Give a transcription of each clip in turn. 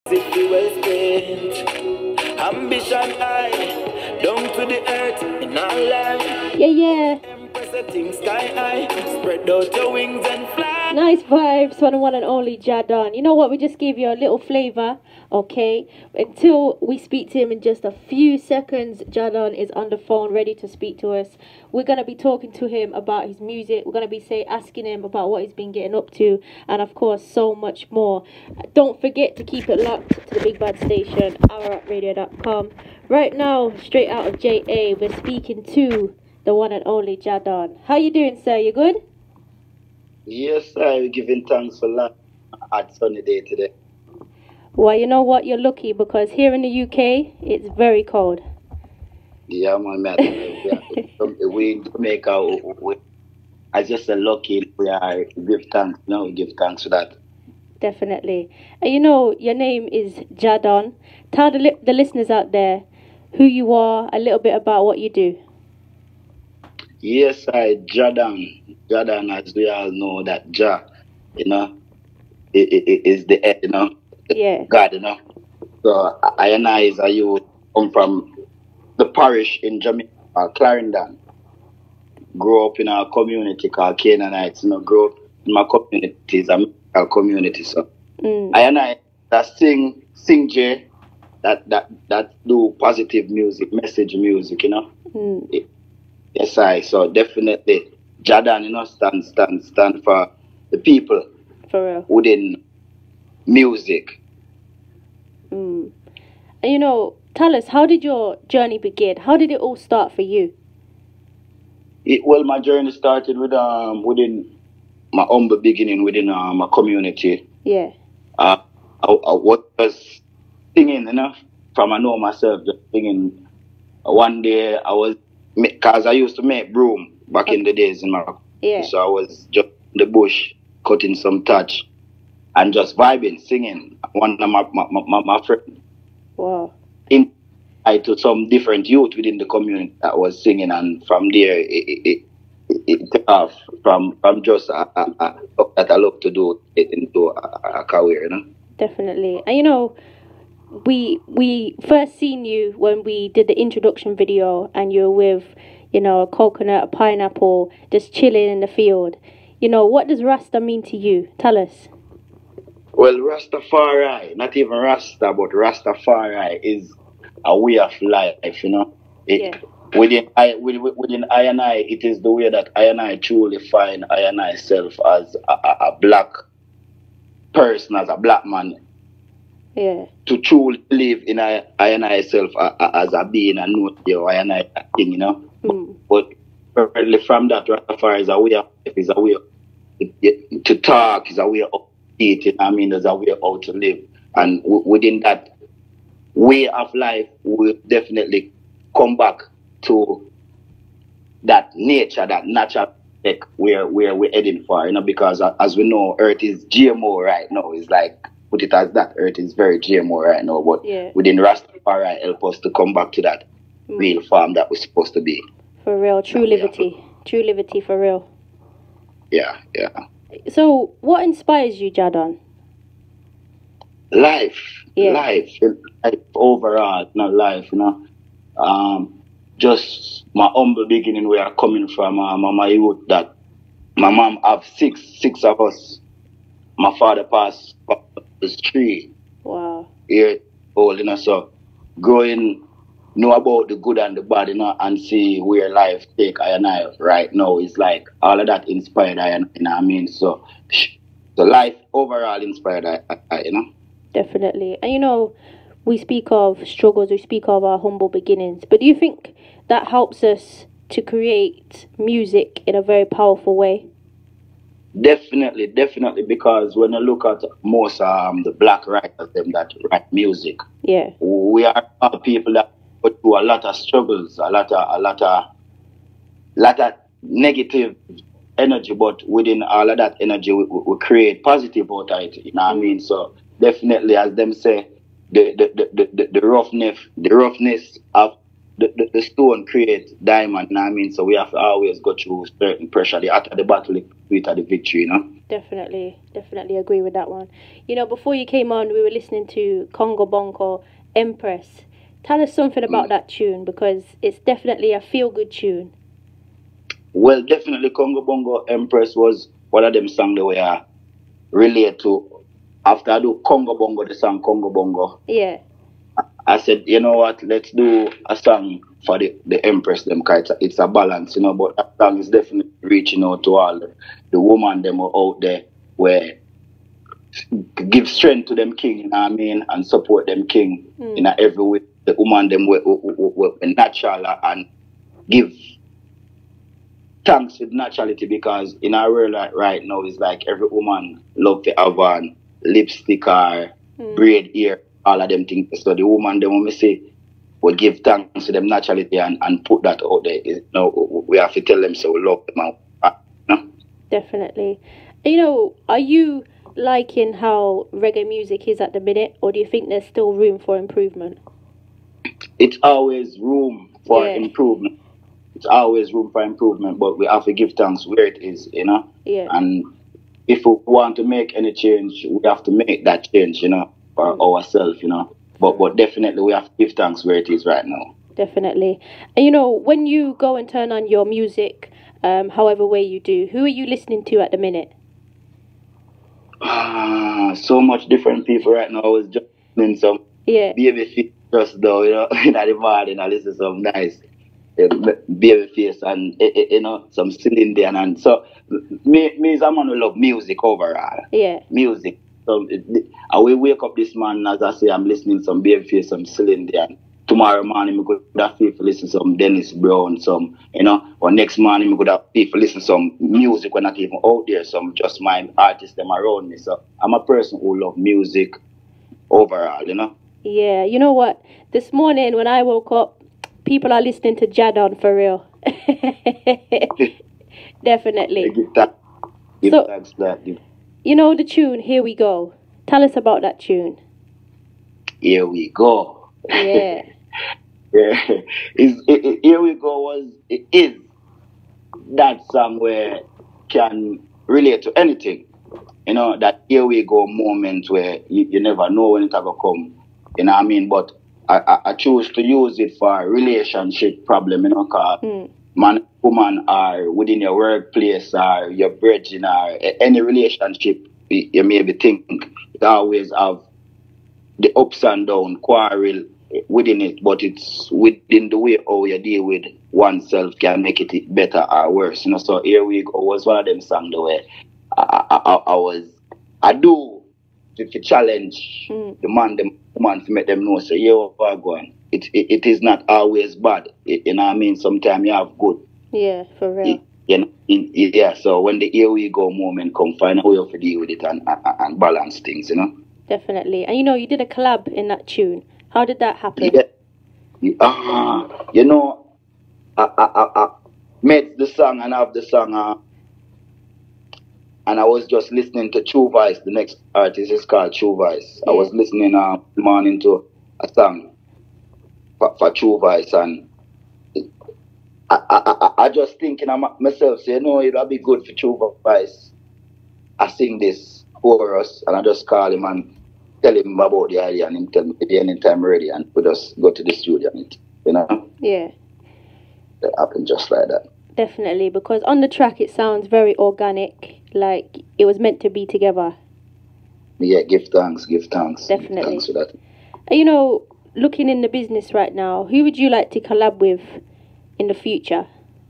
City well spent. Ambition high, down to the earth in our life. Yeah. Empress a thing sky high, spread out your wings and fly. Nice vibes for the one and only Jahdon. You know what? We just gave you a little flavor, okay? Until we speak to him in just a few seconds, Jahdon is on the phone ready to speak to us. We're going to be talking to him about his music. We're going to be asking him about what he's been getting up to, and of course, so much more. Don't forget to keep it locked to the Big Bad Station, ouratradio.com. Right now, straight out of JA, we're speaking to the one and only Jahdon. How you doing, sir? You good? Yes, I'm giving thanks for that hot sunny day today. Well, you know what? You're lucky because here in the UK, it's very cold. Yeah, man, we in Jamaica, I just say lucky we are. Give thanks. No, we give thanks for that. Definitely. And you know, your name is Jahdon. Tell the listeners out there who you are, a little bit about what you do. Yes, Jahdon. Jahdon, as we all know, that Jah, you know, is the head, you know, yeah. God, you know. So I and I, as a youth, come from the parish in Jamaica, Clarendon. Grew up in a community called Canaanites, you know, grew up in my community, it's a musical community. So I and I that sing J, that do positive music, message music, you know. Yes, so definitely Jahdon, you know, stand for the people for real within music. And you know, tell us, how did your journey begin? How did it all start for you? Well, my journey started with within my humble beginning within my community. Yeah. I was singing, you know, from I know myself, just singing. One day I was, because I used to make broom back in the days in my so I was just in the bush cutting some touch and just vibing, singing. One of my friends. Wow. To some different youth within the community that was singing, and from there it took off from just that I love to do it into a career, you know. Definitely. And you know, we first seen you when we did the introduction video, and you were with, you know, a coconut, a pineapple, just chilling in the field. You know, what does Rasta mean to you? Tell us. Well, Rastafari, not even Rasta, but Rastafari is a way of life, you know. Within I and I, it is the way that I and I truly find I and I self as a black person, as a black man. Yeah. To truly live in I and I self as a being and know I and I thing, you know. But from that, Rastafari is a way of life, is a way of, to talk, is a way of eating. I mean, there's a way of how to live, and within that way of life, we'll definitely come back to that nature, that natural tech where we're heading for, you know, because as we know, Earth is GMO right now. It's like, put it as that, Earth is very GMO right now, but within Rastafari help us to come back to that real farm that we're supposed to be. For real, true liberty. True liberty for real. Yeah. So, what inspires you, Jahdon? Life overall, not life, you know. Just my humble beginning where I'm coming from, my youth, that my mom have six of us. My father passed was 3. Wow. Years old, you know, so growing, know about the good and the bad, you know, and see where life take I and I right now is like all of that inspired I, you know what I mean? So life overall inspired I, you know. Definitely. And you know, we speak of struggles, we speak of our humble beginnings, but do you think that helps us to create music in a very powerful way? Definitely, because when you look at most the black writers, them that write music, we are people that go through a lot of struggles, a lot of negative energy, but within all of that energy, we create positive out of it. You know what I mean? So definitely, as them say, the roughness of the stone creates diamond, you know what I mean? So we have to always go through certain pressure. The hotter the battle, the sweeter the victory, you know? Definitely agree with that one. You know, before you came on, we were listening to Congo Bongo, Empress. Tell us something about that tune, because it's definitely a feel-good tune. Well, definitely Congo Bongo, Empress was one of them songs that we relate to. After I do Congo Bongo, the song Congo Bongo. Yeah. I said, you know what, let's do a song for the Empress them, because it's a balance, you know, but that song is definitely reaching out to all the women them out there where give strength to them king, you know what I mean, and support them king in every way. The woman them were natural and give thanks with naturality, because in our world right now it's like every woman love to have on lipstick or braid hair, all of them things. So the woman them when we say we give thanks to them naturality and put that out there, you know, we have to tell them so we love them out, you know? Definitely. You know, are you liking how reggae music is at the minute, or do you think there's still room for improvement? It's always room for improvement. It's always room for improvement, but we have to give thanks where it is, you know? Yeah. And if we want to make any change, we have to make that change, you know, for ourselves, you know? But definitely we have to give thanks where it is right now. Definitely. And you know, when you go and turn on your music, however way you do, who are you listening to at the minute? So much different people right now. I was just listening some baby just though, you know, in the morning I listen to some nice baby face and you know, some cylinder and so me is a man who love music overall. Yeah. Music. So I will wake up this morning, as I say, I'm listening to some baby face, some cylinder, and tomorrow morning I could have people listen to some Dennis Brown, some, you know, or next morning I could have people listen to some music when not even out there, some just my artists them around me. So I'm a person who love music overall, you know. Yeah, you know what? This morning when I woke up, people are listening to Jahdon for real. Definitely. Give thanks to that. You know the tune, Here We Go. Tell us about that tune. Here We Go. Yeah. Yeah. Here We Go is that song where can relate to anything. You know, that here we go moment where you never know when it's going to come. You know what I mean? But I choose to use it for relationship problem, you know, because man, woman, or within your workplace, or your brethren, or any relationship, you maybe think you always have the ups and downs, quarrel within it, but it's within the way how you deal with oneself can make it better or worse, you know. So Here We Go was one of them songs where I do to challenge the man, the woman, to make them know, say, yeah, we're going. It is not always bad. You know what I mean? Sometimes you have good. Yeah, for real. Yeah, so when the Here We Go moment come, find a way to deal with it and balance things, you know? Definitely. And you know, you did a collab in that tune. How did that happen? Yeah. You know, I made the song and have the song, and I was just listening to True Vice. The next artist is called True Vice. Yeah. I was listening morning to a song for True Vice, and I just thinking myself, say, no, it'll be good for True Vice. I sing this chorus, and I just call him and tell him about the idea, and him tell me at any time ready, and we just go to the studio, and you know? Yeah. It happened just like that. Definitely, because on the track it sounds very organic, like it was meant to be together. Yeah, give thanks. Definitely. Give thanks for that. You know, looking in the business right now, who would you like to collab with in the future?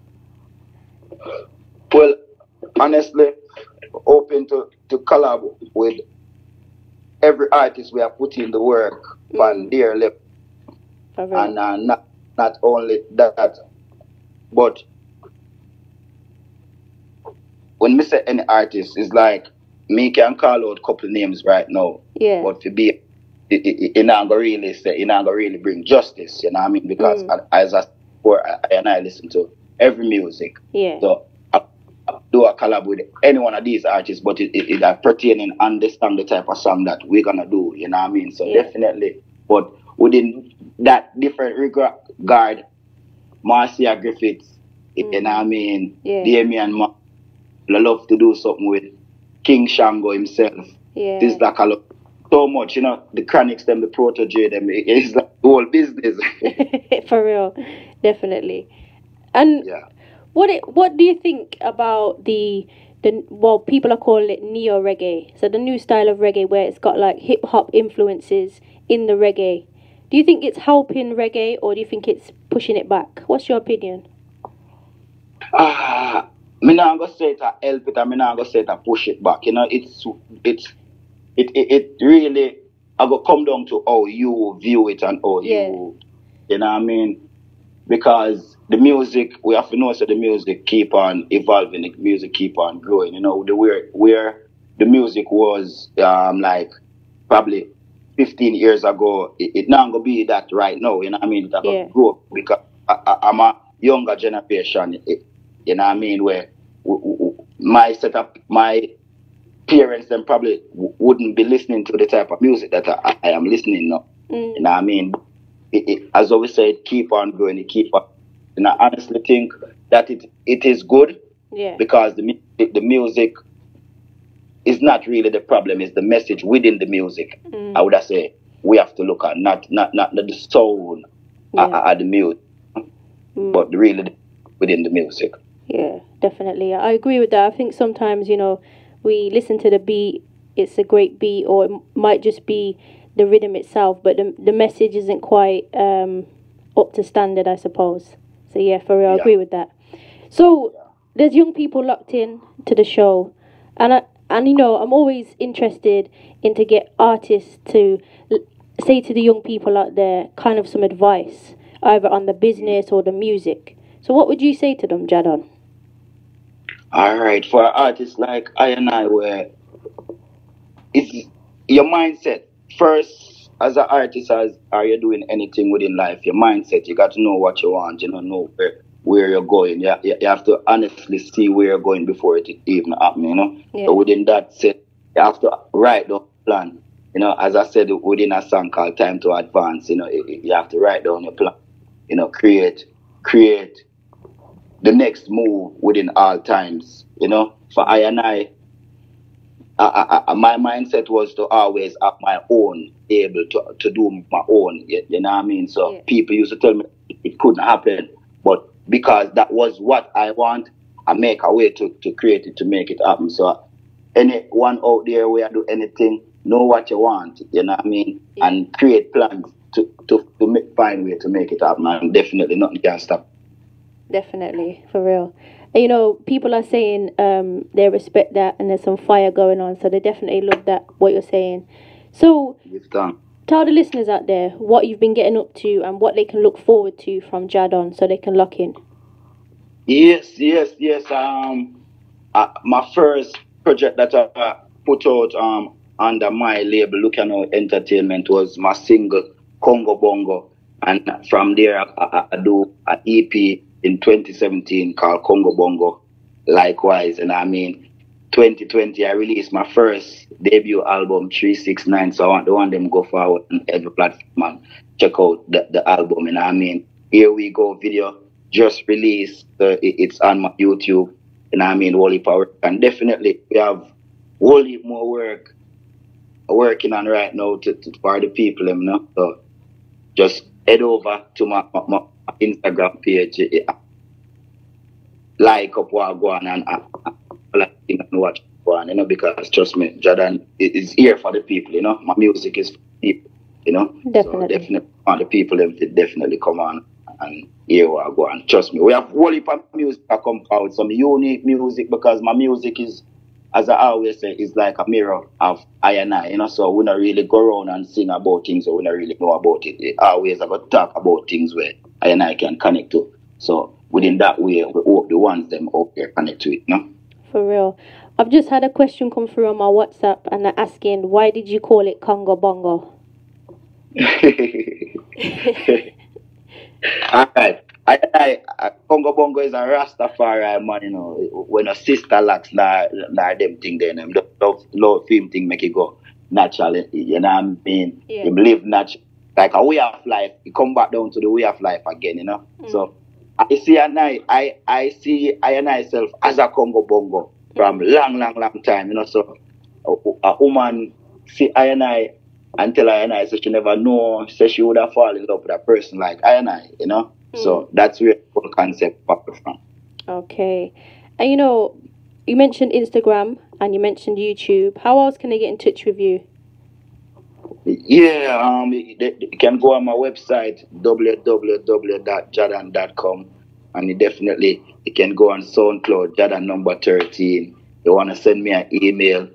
Well, honestly, open to collab with every artist we are putting the work on their level. And not only that, but when me say any artist, it's like me can call out a couple names right now. Yeah. But to be, it not gonna really bring justice, you know what I mean? Because as I said before, I listen to every music. Yeah. So I do a collab with any one of these artists, but it pertaining understand the type of song that we're gonna do, you know what I mean? So definitely, but within that different regard, Marcia Griffiths, you know what I mean? Yeah. Damien Ma, love to do something with King Shango himself. Yeah. This like a lot, so much, you know, the Chronics, them, the Protege, them, it's like the whole business. For real, definitely. And what do you think about the well, people are calling it neo reggae, so the new style of reggae where it's got like hip hop influences in the reggae? Do you think it's helping reggae, or do you think it's pushing it back? What's your opinion? Me not gonna say it a help it, and me not gonna say it a push it back. You know, it really I go come down to how you view it and how you know what I mean? Because the music, we have to know that the music keep on evolving, the music keep on growing. You know, where the music was like probably 15 years ago, it not gonna be that right now. You know what I mean? It's gonna grow because I'm a younger generation. You know what I mean? Where my setup, my parents then probably wouldn't be listening to the type of music that I am listening now. You know what I mean? As always said, keep on growing, it keep on. And I honestly think that it is good because the music is not really the problem, it's the message within the music. I would have said we have to look at not the soul of the music, but really within the music. Yeah, definitely. I agree with that. I think sometimes, you know, we listen to the beat, it's a great beat, or it might just be the rhythm itself, but the message isn't quite up to standard, I suppose. So yeah, for real, I agree with that. So there's young people locked in to the show, and you know, I'm always interested in to get artists to say to the young people out there kind of some advice, either on the business or the music. So what would you say to them, Jahdon? All right, for artists like I and I, where it's your mindset. First, as an artist, are you doing anything within life? Your mindset, you got to know what you want, you know where you're going. You have to honestly see where you're going before it even happens, you know. So within that set, you have to write down a plan. You know, as I said, within a song called Time to Advance, you know, you have to write down your plan. You know, create the next move within all times. You know, for I and I, my mindset was to always have my own, able to do my own. You know what I mean? So people used to tell me it couldn't happen, but because that was what I want, I make a way to create it, to make it happen. So anyone out there where I do anything, know what you want. You know what I mean? And create plans to find a way to make it happen. And definitely nothing can stop. Definitely, for real. And, you know, people are saying they respect that, and there's some fire going on, so they definitely love that, what you're saying. So, tell the listeners out there what you've been getting up to and what they can look forward to from Jahdon, so they can lock in. Yes. My first project that I put out under my label, Looking Out Entertainment, was my single Congo Bongo, and from there I do an EP in 2017 called Congo Bongo. Likewise, and I mean 2020 I released my first debut album 369. So I want them go forward on every platform and check out the album. And I mean, Here We Go video just released. It's on my YouTube. And I mean, whole heap of work. And definitely we have whole heap more work working on right now for the people, you know. So just head over to my Instagram page, like up what I go on and watch go on, you know, because trust me, Jahdon is here for the people, you know. My music is for people, you know. Definitely. So definitely want the people them to definitely come on and hear what I go on. Trust me, we have whole heap of music that come out, some unique music, because my music is, as I always say, is like a mirror of I and I, you know. So we don't really go around and sing about things or we don't really know about it. Always I got to talk about things where I and I can connect to. So within that way, we hope the ones them out there connect to it, you know. For real. I've just had a question come through on my WhatsApp, and they're asking, why did you call it Congo Bongo? Alright. Congo Bongo is a Rastafari man, you know. When a sister lacks nah them thing then them love film thing make it go naturally. You know what I mean? You live natural, like a way of life. You come back down to the way of life again, you know. So I see I and I self as a Congo Bongo from long time, you know. So a woman see I and I until I and I so she never know, so she would have fallen in love with a person like I and I, you know. So that's where the whole concept popped from. Okay. And you know, you mentioned Instagram and you mentioned YouTube. How else can they get in touch with you? Yeah, you can go on my website www.jahdon.com, and you can go on SoundCloud Jahdon number 13. You want to send me an email,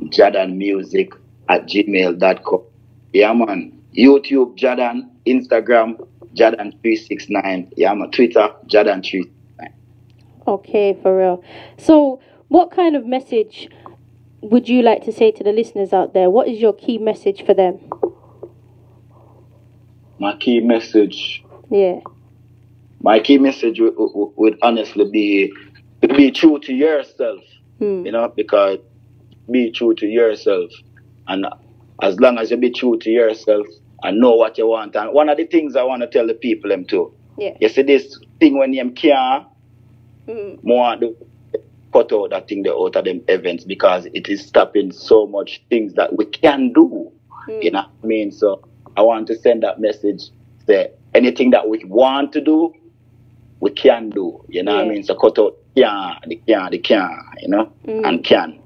jahdonmusic@gmail.com. Yeah, man. YouTube Jahdon, Instagram Jahdon369. Yeah, man. Twitter Jahdon369. Okay, for real. So, what kind of message would you like to say to the listeners out there? What is your key message for them? My key message. Yeah. My key message would honestly be to be true to yourself. You know, because be true to yourself, and as long as you be true to yourself and know what you want. And one of the things I want to tell the people them too. Yeah. You see this thing when you can't more to cut out that thing out of them events because it is stopping so much things that we can do. You know what I mean? So I want to send that message that anything that we want to do, we can do. You know what I mean? So cut out the can, you know, and can.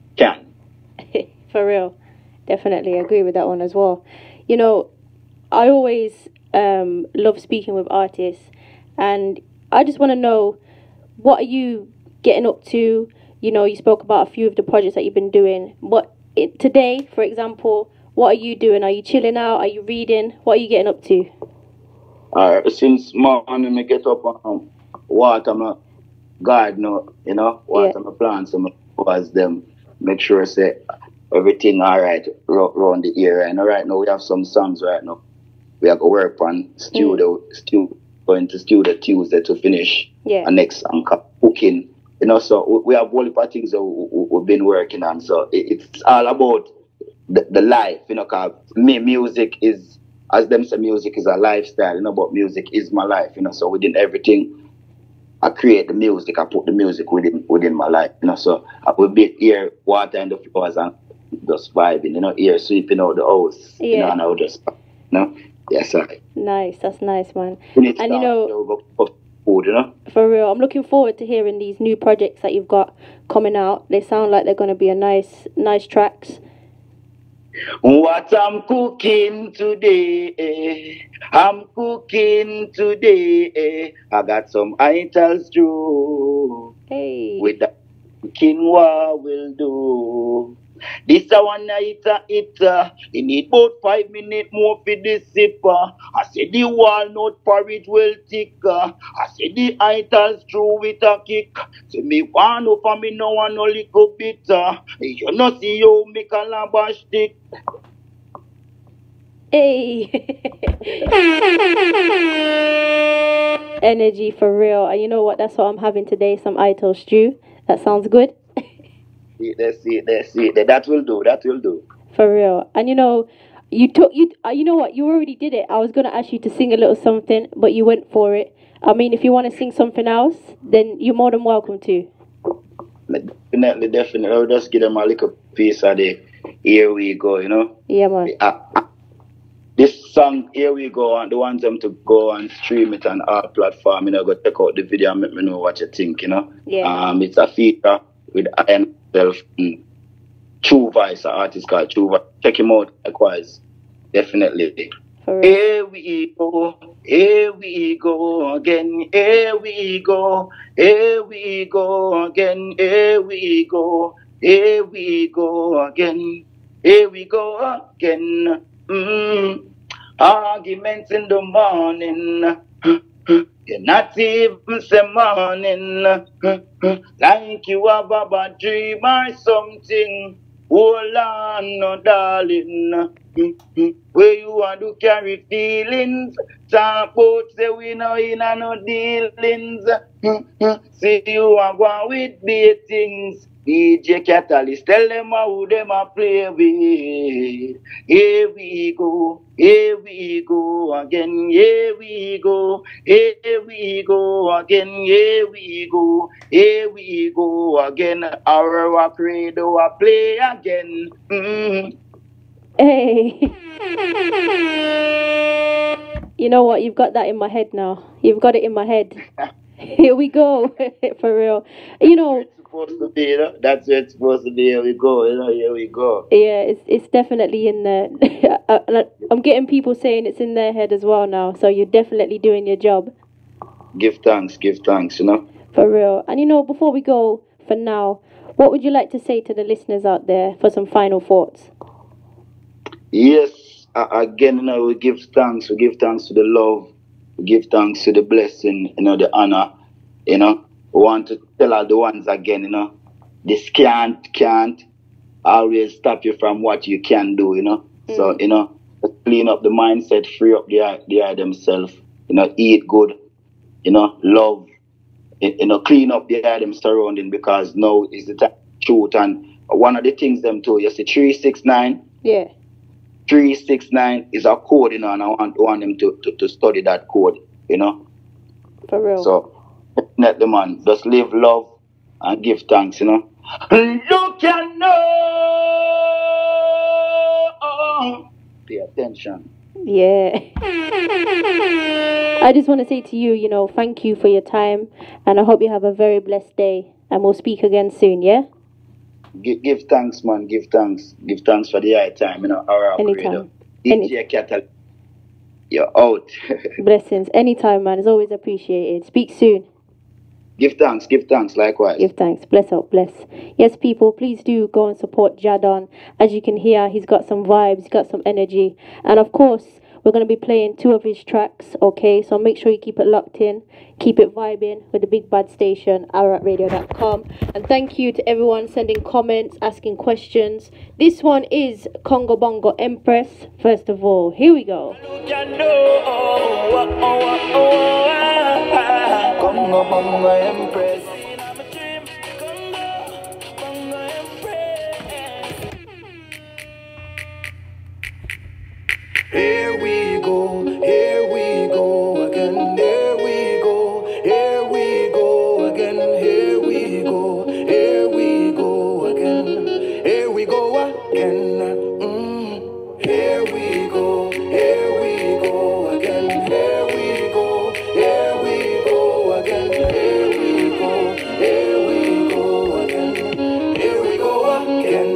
For real. Definitely agree with that one as well. You know, I always love speaking with artists, and I just want to know, what are you getting up to? You know, you spoke about a few of the projects that you've been doing. Today, for example, what are you doing? Are you chilling out? Are you reading? What are you getting up to? Since morning I get up and water my garden, you know, water my plants and was them, make sure say everything alright around the area. And right now we have some songs right now. We have to work on going to studio Tuesday to finish a next song cooking. You know, so we have all the things that we've been working on. So it's all about the life, you know, because music is, as them say, music is a lifestyle, you know, but music is my life, you know. So within everything, I create the music, I put the music within my life, you know. So I will be here, water in the floors and just vibing, you know, here sweeping out the house, you know, and I would just, you know. Yes, sir. Nice, that's nice, man. And you know, food, you know, for real, I'm looking forward to hearing these new projects that you've got coming out. They sound like they're going to be a nice tracks. What I'm cooking today, I got some idols through. Hey. With the quinoa will do. This a one eater. You need about 5 minutes more for the sipper. I say the walnut porridge will thicker. I say the idols through with a kick. Say me want no for me no one no little bitter. You no see you make a labash stick. Hey. Energy for real. And you know what? That's what I'm having today. Some ital stew. That sounds good. That's it. That will do. For real. And you know, you know what? You already did it. I was gonna ask you to sing a little something, but you went for it. I mean, if you want to sing something else, then you're more than welcome to. Definitely. I'll just give them a little piece of the Here We Go, you know? Yeah, man. This song, Here We Go, and the ones them to go and stream it on our platform, you know, go check out the video and let me know what you think, you know? Yeah. It's a feature with I myself and True Voice, an artist called True Voice. Check him out, likewise. Definitely. Here we go again. Here we go again. Here we go again. Here we go again. Arguments in the morning. You're not even say morning. Like you have a bad dream or something. Hold on, no darling. Where you want to carry feelings. Talk about say we no in a no dealings. See you are going with big things. DJ Katalyst, tell them how them a play with. Here we go go again, here we go again, here we go again. Our rock radio I play again. Hey. You know what? You've got that in my head now. You've got it in my head. Here we go. For real. You know. It's supposed to be, you know? That's where it's supposed to be. Here we go. You know, here we go. Yeah, it's definitely in there. I'm getting people saying it's in their head as well now. So you're definitely doing your job. Give thanks, you know? For real. And you know, before we go for now, what would you like to say to the listeners out there for some final thoughts? Yes, again, you know, we give thanks to the love, we give thanks to the blessing, you know, the honor, you know. We want to tell all the ones again, you know, this can't always stop you from what you can do, you know. So, you know, clean up the mindset, free up the eye themselves, you know, eat good, you know, love, you know, clean up the eye them surrounding, because now is the time to shoot. And one of the things them too, you see 369. Yeah. 369 is a code, you know, and I want them to study that code, you know. For real. So, let the man just live love and give thanks, you know. You can know. Pay attention. Yeah. I just want to say to you, you know, thank you for your time, and I hope you have a very blessed day, and we'll speak again soon, yeah? Give thanks, man. Give thanks. Give thanks for the high time, you know. Anytime. DJKat, you're out. Blessings. Anytime, man. It's always appreciated. Speak soon. Give thanks, likewise. Give thanks. Bless up, bless. Yes, people, please do go and support Jahdon. As you can hear, he's got some vibes, he's got some energy. And of course, we're going to be playing 2 of his tracks, okay? So make sure you keep it locked in. Keep it vibing with the big bad station, aratradio.com. And thank you to everyone sending comments, asking questions. This one is Congo Bongo Empress. First of all, here we go. Congo Bongo Empress. Here we go again. Here we go again. Here we go again. Here we go again. Here we go again. Here we go again. Here we go again. Here we go again.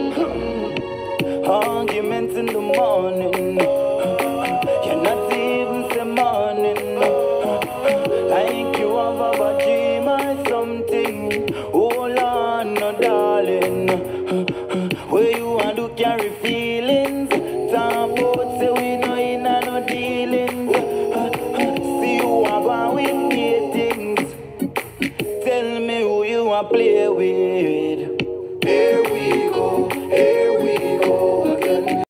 Arguments in the morning. You're not even the morning. Like you have a dream or something. Hold on, no darling. Where you want to carry feelings. Talk about say we know in no dealings. See you are going with me things. Tell me who you want to play with.